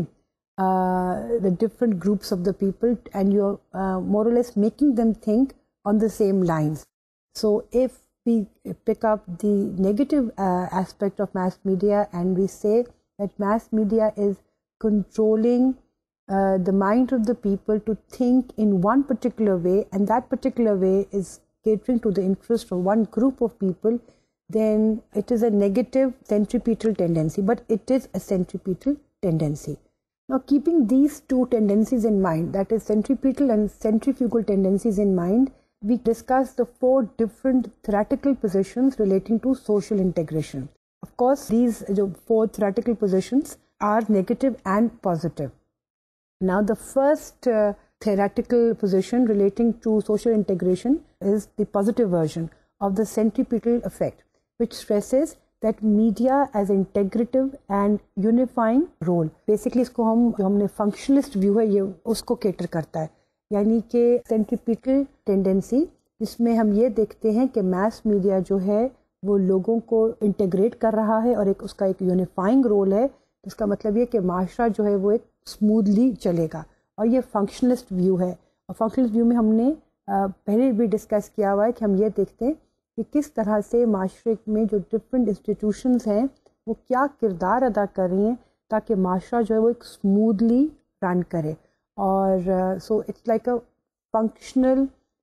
the different groups of the people and you are more or less making them think on the same lines. So if we pick up the negative aspect of mass media and we say that mass media is controlling the mind of the people to think in one particular way, and that particular way is catering to the interest of one group of people, then it is a negative centripetal tendency, but it is a centripetal tendency. Now, keeping these two tendencies in mind, that is centripetal and centrifugal tendencies in mind, we discussed the 4 different theoretical positions relating to social integration. Of course, these 4 theoretical positions are negative and positive. Now, the first theoretical position relating to social integration is the positive version of the centripetal effect, which stresses that media as integrative and unifying role. Basically, اس کو جو ہم نے functionalist view ہے یہ اس کو cater کرتا ہے. یعنی کہ سینٹریپیٹل ٹینڈنسی جس میں ہم یہ دیکھتے ہیں کہ میس میڈیا جو ہے وہ لوگوں کو انٹیگریٹ کر رہا ہے اور اس کا ایک یونیفائنگ رول ہے. اس کا مطلب یہ کہ معاشرہ جو ہے وہ ایک اسموتھلی چلے گا، اور یہ فنکشنلسٹ ویو ہے. اور فنکشنلسٹ ویو میں ہم نے پہلے بھی ڈسکس کیا ہوا ہے کہ ہم یہ دیکھتے ہیں کہ کس طرح سے معاشرے میں جو ڈفرینٹ انسٹیٹیوشنز ہیں وہ کیا کردار ادا کر رہی ہیں تاکہ معاشرہ جو ہے وہ ایک اسموتھلی رن کرے. اور so it's like a functional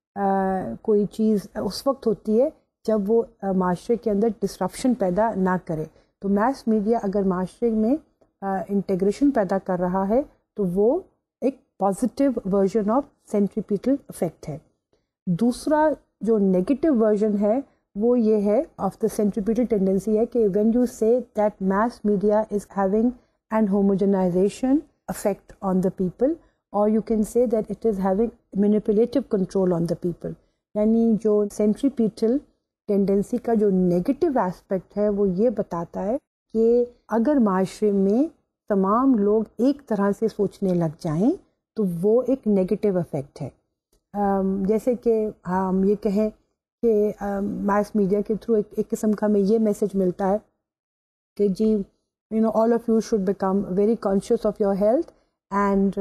کوئی چیز اس وقت ہوتی ہے جب وہ معاشرے کے اندر ڈسرپشن پیدا نہ کرے. تو میس میڈیا اگر معاشرے میں انٹیگریشن پیدا کر رہا ہے تو وہ ایک positive version of centripetal effect ہے. دوسرا جو نیگیٹو ورژن ہے وہ یہ ہے آف دا سینٹریپیٹل ٹینڈنسی ہے کہ when you say that mass media is having an homogenisation effect on the people, or you can say that it is having manipulative control on the people. یعنی جو centripetal tendency کا جو negative aspect ہے وہ یہ بتاتا ہے کہ اگر معاشرے میں تمام لوگ ایک طرح سے سوچنے لگ جائیں تو وہ ایک نیگیٹو افیکٹ ہے. جیسے کہ ہم یہ کہیں کہ ماس میڈیا کے تھرو ایک قسم کا ہمیں یہ میسج ملتا ہے کہ جی all of you should become very conscious of your health, and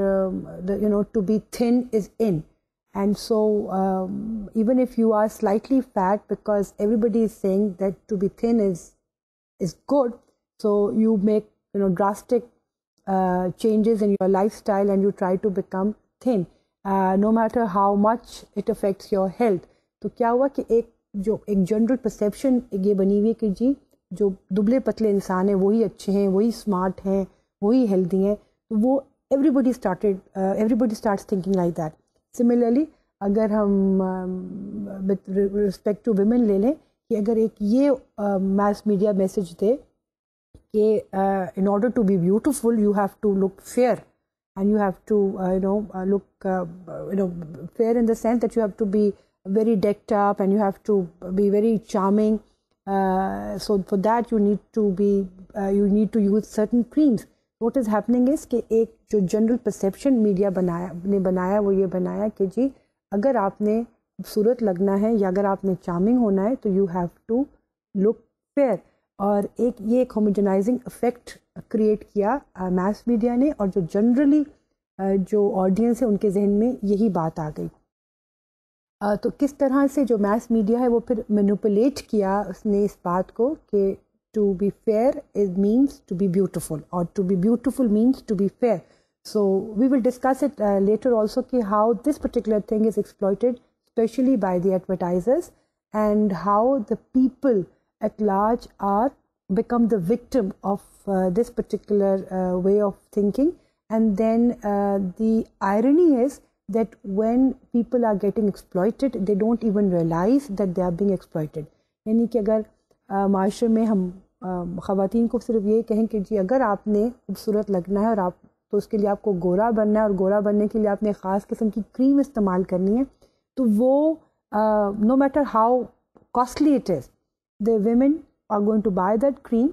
to be thin is in. And so even if you are slightly fat, because everybody is saying that to be thin is good, so you make drastic changes in your lifestyle and you try to become thin, no matter how much it affects your health. تو کیا ہوا کہ ایک general perception یہ بنی ہوئی ہے کہ جی جو دبلے پتلے انسان ہیں وہی اچھے ہیں, وہی اسمارٹ ہیں, وہی ہیلدی ہیں. تو وہ everybody starts thinking like that. Similarly, اگر ہم with respect to women لے لیں کہ اگر ایک یہ mass media message دے کہ in order to be beautiful you have to look fair and you have to look fair in the sense that you have to be very decked up and you have to be very charming, so for that you need to use certain creams. What is happening is کہ ایک جو general perception media نے بنایا وہ یہ بنایا کہ جی اگر آپ نے خوبصورت لگنا ہے یا اگر آپ نے چارمنگ ہونا ہے تو you have to look fair, اور یہ ایک ہوموجنائزنگ افیکٹ کریٹ کیا میس میڈیا نے، اور جو جنرلی جو آڈینس ہے ان کے ذہن میں یہی بات آ گئی. تو کس طرح سے جو میس میڈیا ہے وہ پھر مینوپولیٹ کیا اس نے اس بات کو کہ to be fair means to be beautiful, or to be beautiful means to be fair. So we will discuss it later also कि how this particular thing is exploited especially by the advertisers, and how the people at large are become the victim of this particular way of thinking. And then the irony is that when people are getting exploited they don't even realize that they are being exploited. یعنی کہ اگر معاشرے میں ہم خواتین کو صرف یہ کہیں کہ جی اگر آپ نے خوبصورت لگنا ہے اور آپ تو اس کے لیے آپ کو گورا بننا ہے اور گورا بننے کے لیے آپ نے خاص قسم کی کریم استعمال کرنی ہے، تو وہ no matter how costly it is the women are going to buy that cream,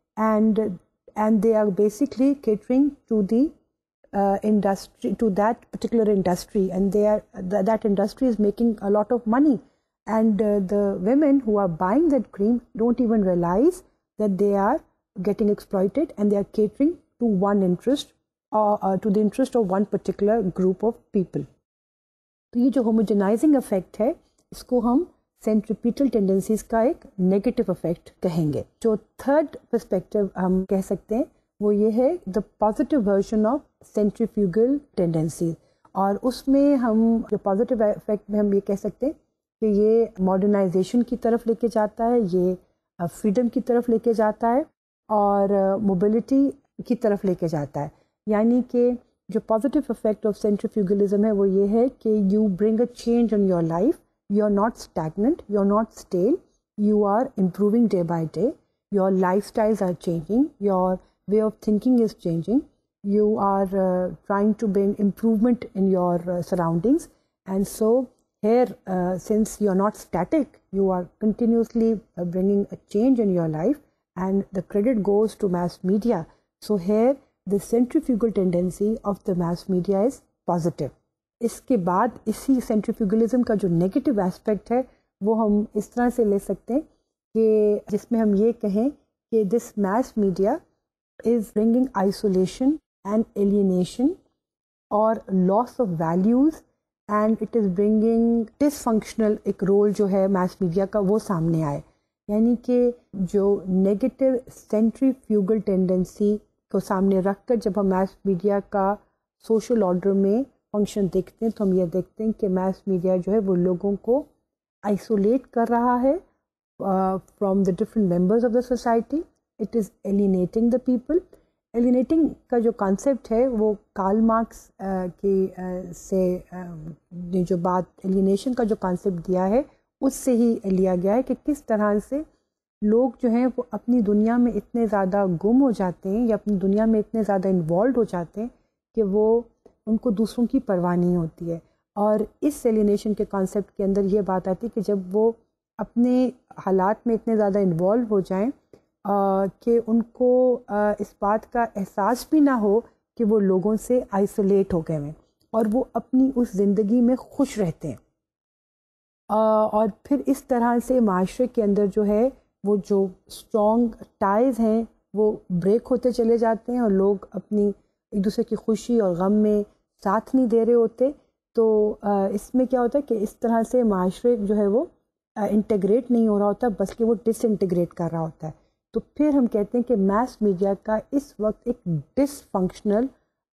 and they are basically catering to the industry, to that particular industry, and that industry is making a lot of money, and the women who are buying that cream don't even realize that they are getting exploited, and they are catering to one interest, or to the interest of one particular group of people. تو یہ جو ہوموجنائزنگ effect ہے اس کو ہم centripetal tendencies کا ایک negative effect کہیں گے. جو تھرڈ پرسپیکٹو ہم کہہ سکتے ہیں وہ یہ ہے the positive version of centrifugal tendencies, اور اس میں ہم جو پازیٹیو افیکٹ میں ہم یہ کہہ سکتے ہیں کہ یہ ماڈرنائزیشن کی طرف لے کے جاتا ہے، یہ فریڈم کی طرف لے کے جاتا ہے، اور موبلٹی کی طرف لے کے جاتا ہے. یعنی کہ جو پازیٹیو افیکٹ آف سینٹریفیوگلزم ہے وہ یہ ہے کہ you bring a change in your life. You are not stagnant, you are not stale, you are improving day by day, your lifestyles are changing, your way of thinking is changing, you are trying to bring improvement in your surroundings, and so here since you are not static, you are continuously bringing a change in your life, and the credit goes to mass media. So here the centrifugal tendency of the mass media is positive. اس کے بعد اسی سینٹریفیوگلزم کا جو negative aspect ہے وہ ہم اس طرح سے لے سکتے ہیں کہ جس میں ہم یہ کہیں کہ this mass media is bringing isolation and alienation اور loss of values, and it is bringing dysfunctional ایک رول جو ہے میس میڈیا کا وہ سامنے آئے. یعنی کہ جو نیگیٹو سینٹریفیوگل ٹینڈنسی کو سامنے رکھ کر جب ہم میس میڈیا کا سوشل آرڈر میں فنکشن دیکھتے ہیں تو ہم یہ دیکھتے ہیں کہ میس میڈیا جو ہے وہ لوگوں کو آئسولیٹ کر رہا ہے from the different members of the society. It is alienating the people. Alienating کا جو کانسیپٹ ہے وہ کارل مارکس کی سے جو بات ایلینیشن کا جو کانسیپٹ دیا ہے اس سے ہی لیا گیا ہے کہ کس طرح سے لوگ جو ہیں وہ اپنی دنیا میں اتنے زیادہ گم ہو جاتے ہیں یا اپنی دنیا میں اتنے زیادہ انوالوڈ ہو جاتے ہیں کہ وہ ان کو دوسروں کی پرواہ نہیں ہوتی ہے. اور اس ایلینیشن کے کانسیپٹ کے اندر یہ بات آتی ہے کہ جب وہ اپنے حالات میں اتنے زیادہ انوالو ہو جائیں کہ ان کو اس بات کا احساس بھی نہ ہو کہ وہ لوگوں سے آئسولیٹ ہو گئے ہیں اور وہ اپنی اس زندگی میں خوش رہتے ہیں. اور پھر اس طرح سے معاشرے کے اندر جو ہے وہ جو اسٹرانگ ٹائز ہیں وہ بریک ہوتے چلے جاتے ہیں اور لوگ اپنی ایک دوسرے کی خوشی اور غم میں ساتھ نہیں دے رہے ہوتے. تو اس میں کیا ہوتا ہے کہ اس طرح سے معاشرے جو ہے وہ انٹیگریٹ نہیں ہو رہا ہوتا بلکہ وہ ڈس انٹیگریٹ کر رہا ہوتا ہے. تو پھر ہم کہتے ہیں کہ میس میڈیا کا اس وقت ایک ڈس فنکشنل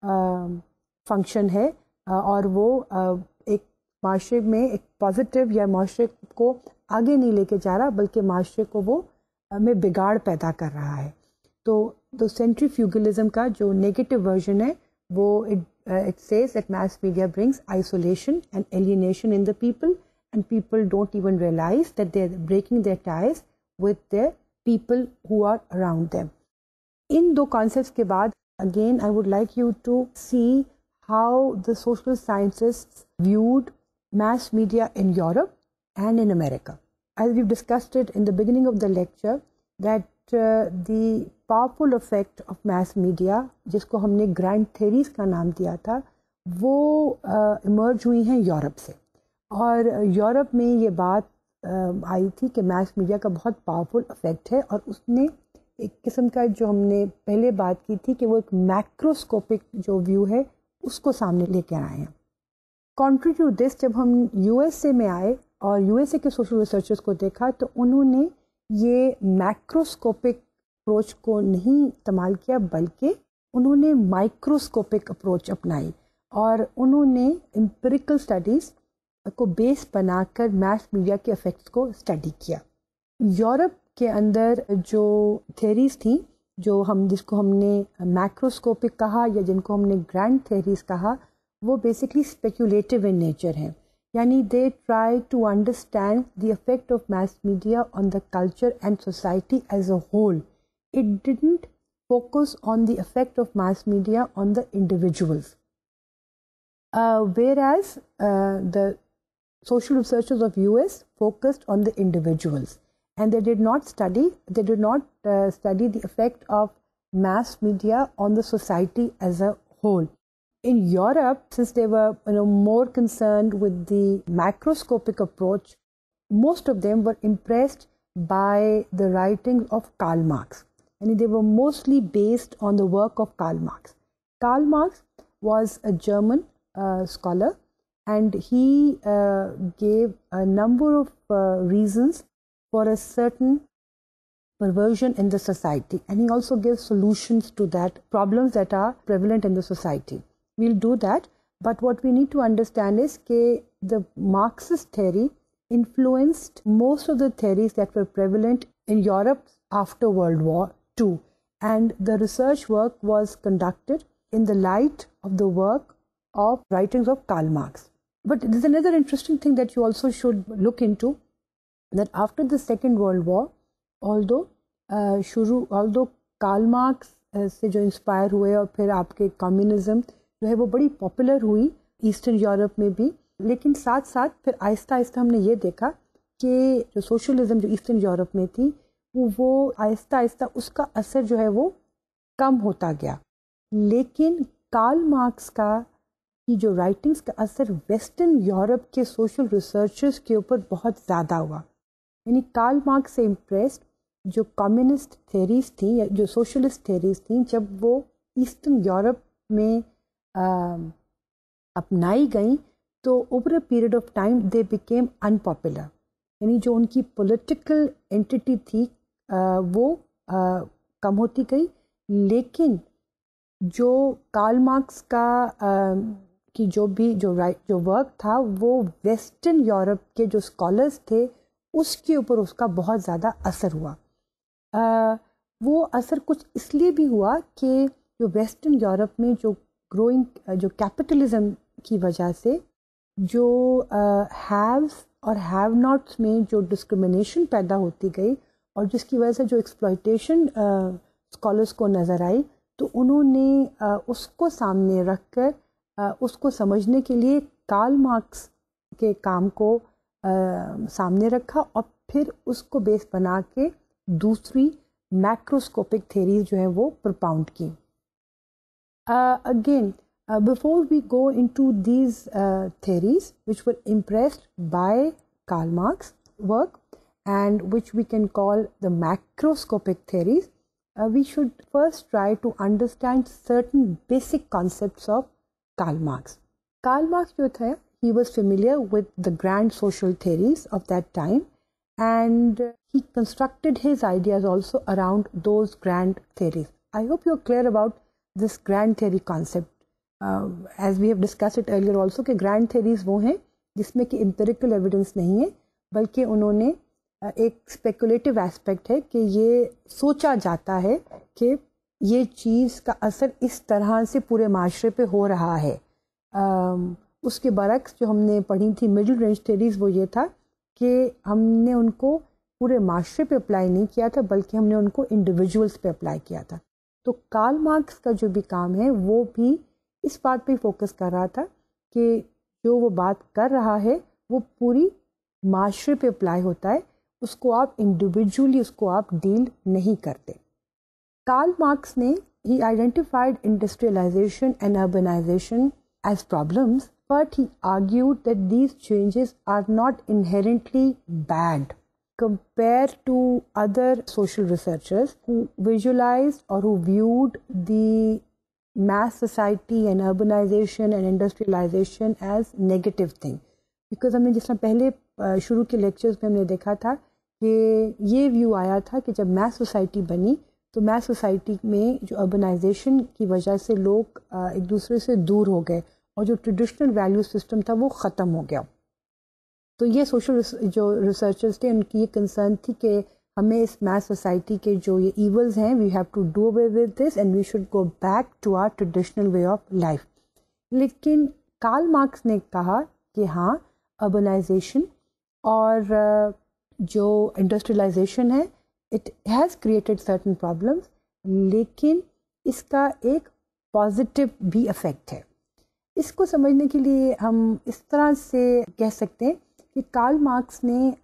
فنکشن ہے اور وہ ایک معاشرے میں ایک پازیٹیو یا معاشرے کو آگے نہیں لے کے جا رہا بلکہ معاشرے کو وہ میں بگاڑ پیدا کر رہا ہے. تو سینٹریفیوگلزم کا جو نیگیٹو ورژن ہے وہ it says that mass media brings isolation and alienation in the people, and people don't even realize that they're breaking their ties with their people who are around them. In दो concepts के बाद, again I would like you to see how the social scientists viewed mass media in Europe and in America. As we've discussed it in the beginning of the lecture, that the powerful effect of mass media, जिसको हमने grand theories का नाम दिया था, वो emerge हुई हैं Europe से, और यूरोप में ये बात आई थी कि mass media का बहुत powerful effect है, और उसने एक किस्म का जो हमने पहले बात की थी कि वो एक मैक्रोस्कोपिक जो व्यू है उसको सामने लेके आए हैं. Contrary to this, जब हम USA में आए और USA के सोशल रिसर्चर्स को देखा तो उन्होंने ये मैक्रोस्कोपिक अप्रोच को नहीं इस्तेमाल किया, बल्कि उन्होंने माइक्रोस्कोपिक अप्रोच अपनाई और उन्होंने एम्पिरिकल स्टडीज़ को बेस बनाकर मैस मीडिया के इफ़ेक्ट्स को स्टडी किया. यूरोप के अंदर जो थेरीज थी, जिसको हमने मैक्रोस्कोपिक कहा या जिनको हमने ग्रैंड थेरीज कहा, वो बेसिकली स्पेक्यूलेटिव इन नेचर हैं. Yani they try to understand the effect of mass media on the culture and society as a whole. It didn't focus on the effect of mass media on the individuals. Whereas the social researchers of US focused on the individuals, and they did not study the effect of mass media on the society as a whole. In Europe, since they were more concerned with the macroscopic approach, most of them were impressed by the writings of Karl Marx. And they were mostly based on the work of Karl Marx. Karl Marx was a German scholar, and he gave a number of reasons for a certain perversion in the society. And he also gave solutions to that problems that are prevalent in the society. We'll do that, but what we need to understand is that the Marxist theory influenced most of the theories that were prevalent in Europe after World War II, and the research work was conducted in the light of the work of writings of Karl Marx. But there's another interesting thing that you also should look into, that after the Second World War, although Karl Marx से जो inspire हुए और फिर आपके communism जो है वो बड़ी पॉपुलर हुई ईस्टर्न यूरोप में भी, लेकिन साथ साथ फिर आहिस्ता आहिस्ता हमने ये देखा कि जो सोशलिज्म जो ईस्टर्न यूरोप में थी वो आहिस्ता आहिस्ता उसका असर जो है वो कम होता गया. लेकिन कार्ल मार्क्स की जो राइटिंग्स का असर वेस्टर्न यूरोप के सोशल रिसर्चर्स के ऊपर बहुत ज़्यादा हुआ. यानी कार्ल मार्क्स से इम्प्रेस्ड जो कम्युनिस्ट थेरीज थी या जो सोशलिस्ट थेरीज थी, जब वो ईस्टर्न यूरोप में अपनाई गई तो over a period of time they became unpopular. यानी जो उनकी पॉलिटिकल एंटिटी थी वो कम होती गई, लेकिन जो कार्ल मार्क्स की जो वर्क था वो वेस्टर्न यूरोप के जो स्कॉलर्स थे उसके ऊपर उसका बहुत ज़्यादा असर हुआ. वो असर कुछ इसलिए भी हुआ कि जो वेस्टर्न यूरोप में जो ग्रोइंग जो कैपिटलिज्म की वजह से जो हैव्स और हैव नॉट्स में जो डिस्क्रिमिनेशन पैदा होती गई और जिसकी वजह से जो एक्सप्लॉयटेशन स्कॉलर्स को नज़र आई, तो उन्होंने उसको सामने रखकर उसको समझने के लिए कार्ल मार्क्स के काम को सामने रखा और फिर उसको बेस बना के दूसरी मैक्रोस्कोपिक थेरीज जो है वो propound की. Again, before we go into these theories which were impressed by Karl Marx work and which we can call the macroscopic theories, we should first try to understand certain basic concepts of Karl Marx. Karl Marx जो था, he was familiar with the grand social theories of that time, and he constructed his ideas also around those grand theories. I hope you're clear about this grand theory concept. As we have discussed it earlier also कि grand theories वो हैं जिसमें कि empirical evidence नहीं है, बल्कि उन्होंने एक speculative aspect है कि ये सोचा जाता है कि یہ چیز کا اثر اس طرح سے پورے معاشرے پہ ہو رہا ہے. اس کے برعکس جو ہم نے پڑھی تھی مڈل رینج تھیریز وہ یہ تھا کہ ہم نے ان کو پورے معاشرے پہ اپلائی نہیں کیا تھا بلکہ ہم نے ان کو انڈیویجولس پہ اپلائی کیا تھا. تو کارل مارکس کا جو بھی کام ہے وہ بھی اس بات پہ فوکس کر رہا تھا کہ جو وہ بات کر رہا ہے وہ پوری معاشرے پہ اپلائی ہوتا ہے, اس کو آپ انڈیویجولی اس کو آپ ڈیل نہیں کرتے. کارل مارکس نے he identified industrialization and urbanization as problems, but he argued that these changes are not inherently bad compared to other social researchers who visualized or who viewed the mass society and urbanization and industrialization as negative thing. Because ہم نے جس طرح پہلے شروع کے lectures میں ہم نے دیکھا تھا کہ یہ ویو آیا تھا کہ جب میس سوسائٹی بنی تو میس سوسائٹی میں جو اربنائزیشن کی وجہ سے لوگ ایک دوسرے سے دور ہو گئے اور جو ٹریڈیشنل ویلیو سسٹم تھا وہ ختم ہو گیا. تو یہ سوشل جو ریسرچرز تھے ان کی یہ کنسرن تھی کہ ہمیں اس میس سوسائٹی کے جو یہ ایولز ہیں we have to do away with this and we should go back to our traditional way of life. لیکن کارل مارکس نے کہا کہ ہاں اربنائزیشن اور جو انڈسٹریلائزیشن ہے it has created certain problems, لیکن اس کا ایک پازیٹیو بھی افیکٹ ہے. اس کو سمجھنے کے لیے ہم اس طرح سے کہہ سکتے ہیں کہ کارل مارکس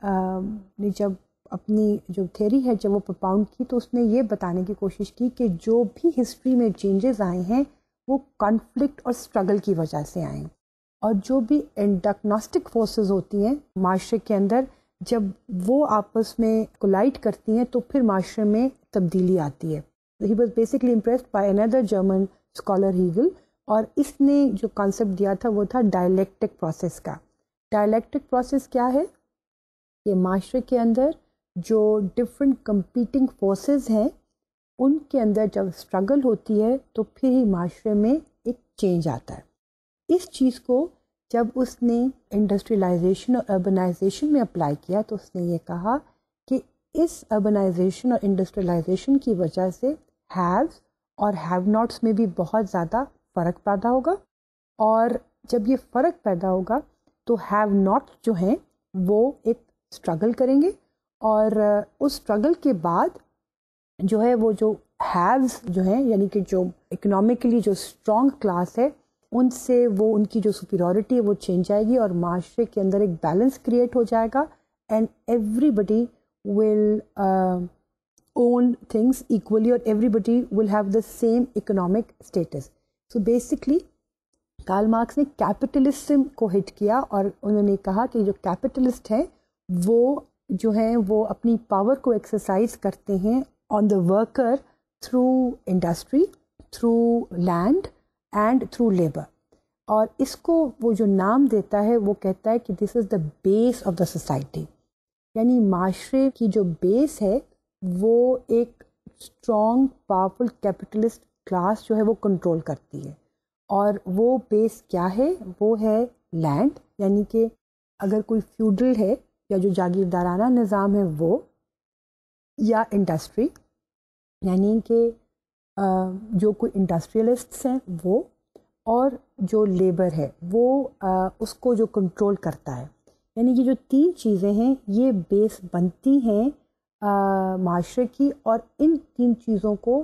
نے جب اپنی جو تھیوری ہے جب وہ پرپاؤنڈ کی تو اس نے یہ بتانے کی کوشش کی کہ جو بھی ہسٹری میں چینجز آئے ہیں وہ کانفلکٹ اور اسٹرگل کی وجہ سے آئے ہیں, اور جو بھی انٹرکناسٹک فورسز ہوتی ہیں معاشرے کے اندر جب وہ آپس میں کولائڈ کرتی ہیں تو پھر معاشرے میں تبدیلی آتی ہے. He was basically impressed by another German scholar Hegel, اور اس نے جو کانسیپٹ دیا تھا وہ تھا ڈائلیکٹک پروسیس کا. ڈائلیکٹک پروسیس کیا ہے کہ معاشرے کے اندر جو ڈفرینٹ کمپیٹنگ فورسز ہیں ان کے اندر جب اسٹرگل ہوتی ہے تو پھر ہی معاشرے میں ایک چینج آتا ہے. اس چیز کو جب اس نے انڈسٹریلائزیشن اور اربنائزیشن میں اپلائی کیا تو اس نے یہ کہا کہ اس اربنائزیشن اور انڈسٹریلائزیشن کی وجہ سے ہیوز اور ہیو ناٹس میں بھی بہت زیادہ فرق پیدا ہوگا, اور جب یہ فرق پیدا ہوگا تو ہیو ناٹ جو ہیں وہ ایک اسٹرگل کریں گے, اور اس اسٹرگل کے بعد جو ہے وہ جو ہیوز جو ہیں یعنی کہ جو اکنامکلی جو اسٹرانگ کلاس ہے ان سے وہ ان کی جو سپیریورٹی ہے وہ چینج آئے گی اور معاشرے کے اندر ایک بیلنس کریٹ ہو جائے گا, and everybody will own things equally اور everybody will have the same economic status. So basically Karl Marx نے کیپٹلزم کو ہٹ کیا اور انہوں نے کہا کہ جو کیپٹلسٹ ہیں وہ جو ہیں وہ اپنی پاور کو ایکسرسائز کرتے ہیں on the worker through industry, through land and through labour, اور اس کو وہ جو نام دیتا ہے وہ کہتا ہے کہ this is the base of the society. یعنی معاشرے کی جو بیس ہے وہ ایک اسٹرانگ پاورفل کیپٹلسٹ کلاس جو ہے وہ کنٹرول کرتی ہے, اور وہ بیس کیا ہے وہ ہے لینڈ, یعنی کہ اگر کوئی فیوڈل ہے یا جو جاگیردارانہ نظام ہے وہ, یا انڈسٹری یعنی کہ جو کوئی انڈسٹریلسٹس ہیں وہ, اور جو لیبر ہے وہ اس کو جو کنٹرول کرتا ہے. یعنی یہ جو تین چیزیں ہیں یہ بیس بنتی ہیں معاشرے کی, اور ان تین چیزوں کو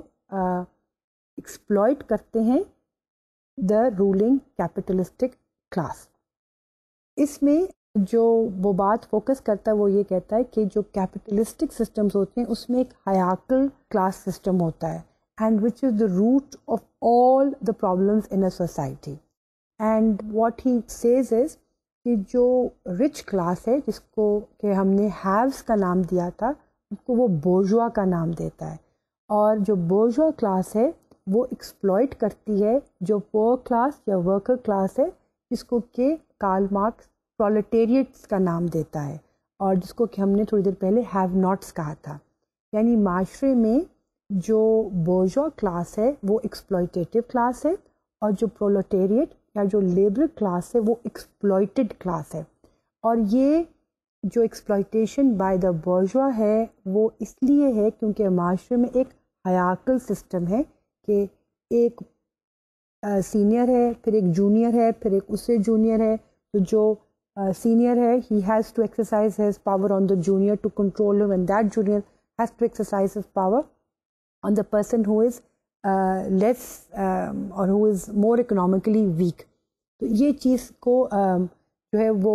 ایکسپلائٹ کرتے ہیں دا رولنگ کیپٹلسٹک کلاس. اس میں جو وہ بات فوکس کرتا ہے وہ یہ کہتا ہے کہ جو کیپٹلسٹک سسٹمز ہوتے ہیں اس میں ایک ہیرارکل کلاس سسٹم ہوتا ہے, and which is the root of all the problems in a society. And what he says is کہ جو rich class ہے جس کو کہ ہم نے haves کا نام دیا تھا اس کو وہ bourgeois کا نام دیتا ہے, اور جو bourgeois class ہے وہ exploit کرتی ہے جو poor class یا worker class ہے جس کو کہ کارل مارکس proletariats کا نام دیتا ہے, اور جس کو کہ ہم نے تھوڑی دیر پہلے have nots کہا تھا. یعنی معاشرے میں جو بورژوا کلاس ہے وہ ایکسپلوئٹیٹو کلاس ہے, اور جو پرولٹیریٹ یا جو لیبر کلاس ہے وہ ایکسپلوئٹڈ کلاس ہے. اور یہ جو ایکسپلوئٹیشن بائی دا بورژوا ہے وہ اس لیے ہے کیونکہ معاشرے میں ایک ہیرارکل سسٹم ہے کہ ایک سینئر ہے، پھر ایک جونیئر ہے، پھر ایک اس سے جونیئر ہے. تو جو senior hai, he has to exercise his power on the junior to control him, and that junior has to exercise his power on the person who is less or who is more economically weak. تو یہ چیز کو جو ہے وہ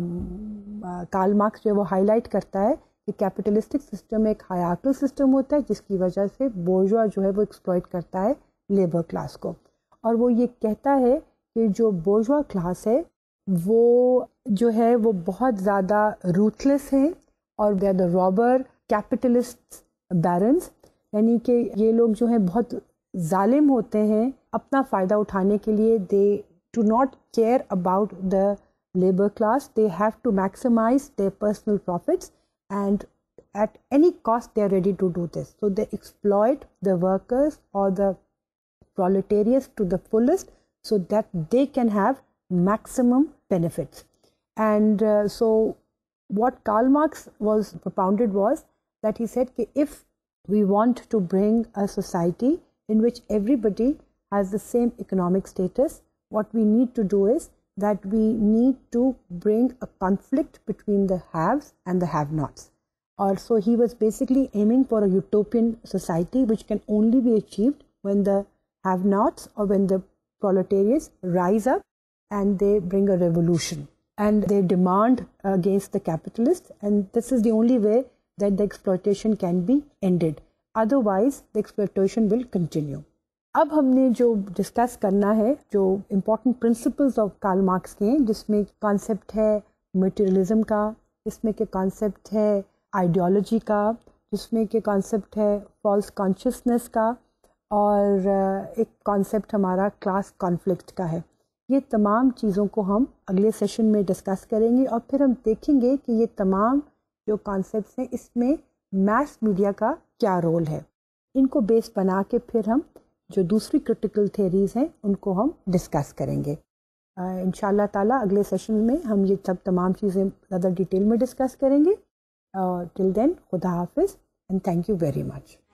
Karl Marx جو ہے وہ ہائی لائٹ کرتا ہے کہ کیپٹلسٹک سسٹم ایک ہائرارکل سسٹم ہوتا ہے جس کی وجہ سے بورژوا جو ہے وہ ایکسپلائٹ کرتا ہے لیبر کلاس کو. اور وہ یہ کہتا ہے کہ جو بورژوا کلاس ہے وہ جو ہے وہ بہت زیادہ روتھلیس ہیں اور دے آر دا رابر کیپٹلسٹ بیرنس، یعنی کہ یہ لوگ جو ہیں بہت ظالم ہوتے ہیں اپنا فائدہ اٹھانے کے لیے. They do not care about the labour class, they have to maximise their personal profits and at any cost they are ready to do this. So they exploit the workers اور the proletariats to the fullest so that they can have maximum benefits. And so what Karl Marx was propounded was that he said that if we want to bring a society in which everybody has the same economic status, what we need to do is that we need to bring a conflict between the haves and the have-nots. So he was basically aiming for a utopian society which can only be achieved when the have-nots or when the proletariats rise up and they bring a revolution and they demand against the capitalists, and this is the only way that the exploitation can be ended. Otherwise the exploitation will continue. اب ہم نے جو discuss کرنا ہے جو important principles of Karl Marx کے ہیں، جس میں کانسیپٹ ہے میٹیریلزم کا، جس میں کہ کانسیپٹ ہے آئیڈیالوجی کا، جس میں کہ کانسیپٹ ہے فالس کانشیسنس کا، اور ایک کانسیپٹ ہمارا کلاس کانفلکٹ کا ہے. یہ تمام چیزوں کو ہم اگلے سیشن میں ڈسکس کریں گے، اور پھر ہم دیکھیں گے کہ یہ تمام جو کانسیپٹس ہیں اس میں میس میڈیا کا کیا رول ہے. ان کو بیس بنا کے پھر ہم جو دوسری کرٹیکل تھیریز ہیں ان کو ہم ڈسکس کریں گے. انشاءاللہ تعالیٰ اگلے سیشن میں ہم یہ سب تمام چیزیں زیادہ ڈیٹیل میں ڈسکس کریں گے. ٹل دین خدا حافظ and thank you very much.